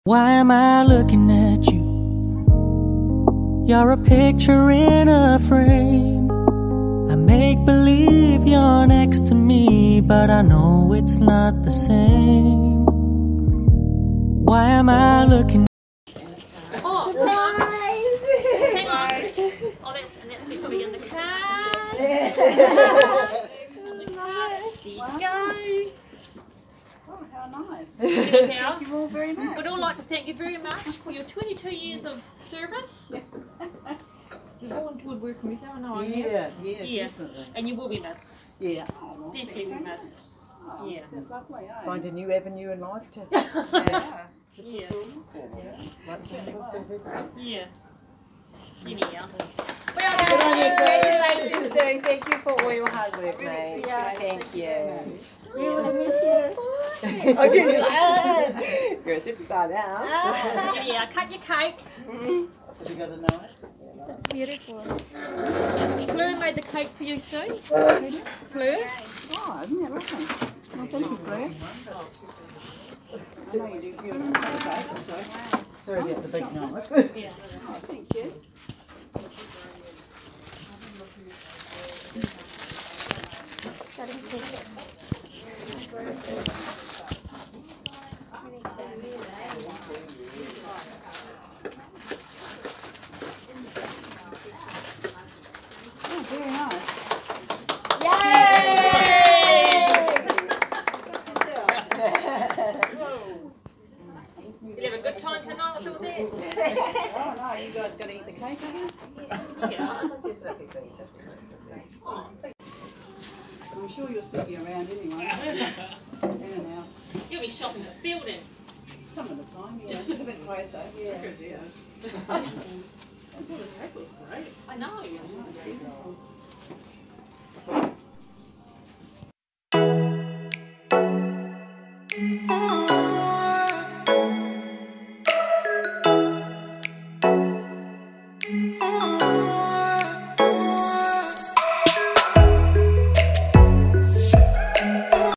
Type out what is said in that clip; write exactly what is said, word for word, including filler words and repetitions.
Why am I looking at you? You're a picture in a frame. I make believe you're next to me, but I know it's not the same. Why am I looking? Oh, surprise! Hang on. Oh, that's, and that's probably in the car. In the car. There you go. Oh, how nice. There you Thank you all very much. We'd all like to thank you very much for your twenty-two years of service. You've volunteered working with you, I know I have. Yeah, yeah, Yeah. definitely. And you will be missed. Yeah. Definitely be missed. Oh, Yeah. that's lovely, eh? Find a new avenue in life to, Yeah. to Yeah. fulfill. Yeah. Like some of us have. Yeah. Anyhow. Good on you, congratulations, Sue. Thank you for all your hard work, mate. Thank you. We will miss you. Oh, do you like that? You're a superstar now. Anyhow, cut your cake. Have you got to know it? That's beautiful. Fleur made the cake for you, Sue. Fleur? Oh, isn't that lovely? Well, thank you, Claire. I know you do beautiful cakes, so. Sorry about the big knife. Yeah. Oh, thank you. Cutting cake. Oh, very nice. Did you have a good time tonight with all that? Oh, no, you guys got to eat the cake, have you? Yeah. I'm sure you'll see you around anyway. In and out. You'll be shopping at Fielding. Some of the time, yeah. It's a bit closer. Yeah. Good, yeah. I thought the cake was great. I know. Beautiful. Oh,